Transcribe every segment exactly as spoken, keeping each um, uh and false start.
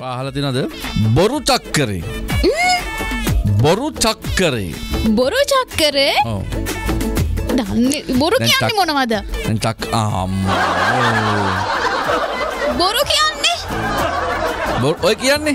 අහලා තියෙනවද? බොරු චක්කරේ. බොරු චක්කරේ. බොරු චක්කරේ? ඔව්. දන්නේ බොරු කියන්නේ මොනවද? දැන් චක් අම්මෝ. බොරු කියන්නේ? බොරු ඔය කියන්නේ?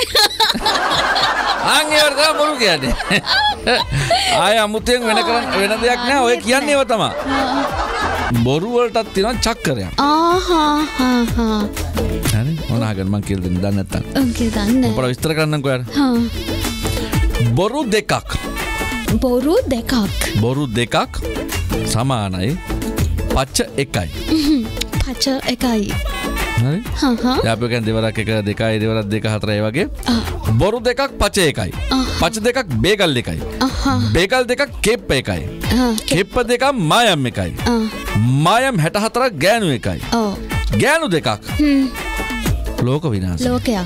ආන් ඒවට තමයි බොරු කියන්නේ. ආය අමුතෙන් වෙන කරන් වෙන දෙයක් නෑ. ඔය කියන්නේ ඒව තමයි. බොරු වලටත් තියෙනවා චක්කරයක්. ආහා හා හා. හරි මොනවාගෙන මං කියලා දෙන්න දන්නේ නැත්තම්. ඔකේ දන්නේ. ඔපර විස්තර කරන්නම්කෝ යාර. හා. බොරු දෙකක්. බොරු දෙකක්. බොරු දෙකක් සමානයි පච්ච එකයි. පච්ච එකයි. හරි? හා හා. යාපේ කියන්නේ දෙවරක් එක දෙකයි දෙවරක් දෙක හතරයි වගේ. බොරු දෙකක් පච එකයි. පච දෙකක් බේගල් එකයි. බේගල් දෙකක් කෙප්ප එකයි. කෙප්ප දෙකක් මායම් එකයි. මායම් හැට හතරක් ගෑනු එකයි. ඔව්. ගෑනු දෙකක්. හ්ම්. ලෝක විනාශ. ලෝකයක්.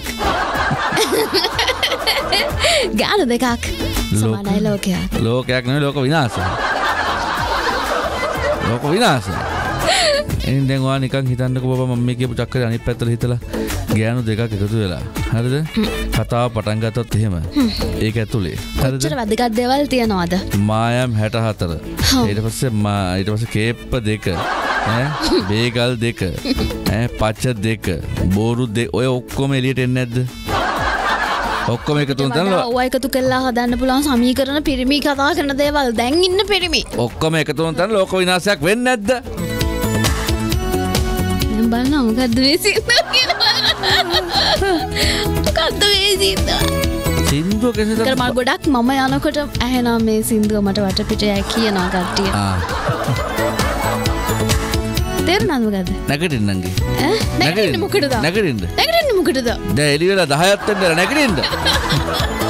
ගෑනු දෙකක්. සමානයි ලෝකයක්. ලෝකයක් නෙවෙයි ලෝක විනාශය. ලෝක විනාශය. එනින් දැන් ඔයා නිකන් හිතන්නකෝ බබා මම මේ කියපු චක්‍රේ අනිත් පැත්තට හිතලා ගෑනු දෙකක් එකතු වෙලා. හරිද? කතාව පටන් ගත්තොත් එහෙම. ඒක ඇතුලේ. හරිද? කොච්චර වැදගත් දේවල් තියනවද? මායම් හැට හතර. ඊට පස්සේ ඊට පස්සේ කේප්ප දෙක. ඈ බේගල් දෙක. ඈ පච්ච දෙක. බෝරු දෙක. ඔය ඔක්කොම එළියට එන්නේ නැද්ද? ඔක්කොම එකතු වෙන ඔය එකතු කළා හදන්න පුළුවන් සමීකරණ පිරිමි කතා කරන දේවල් දැන් ඉන්න පිරිමි. ඔක්කොම එකතු වෙන තැන ලෝක විනාශයක් වෙන්නේ නැද්ද? දැන් බලන්න මොකද්ද මේ සින්දුව කියලා. මොකද්ද මේ සින්දුව? සින්දුව කෙසේද? කර මම ගොඩක් මම යනකොට ඇහෙනවා මේ සින්දුව මට වටපිටේ කියනවා කට්ටිය. ආ. තේරුණාද මොකද්ද? නැගිටින්නන්ගේ. ඈ නැගිටින්න මොකටද? නැගිටින්න. නැගිටින්න මොකටද? දැන් එළි වෙලා දහයක් වෙන්න නැගිටින්න.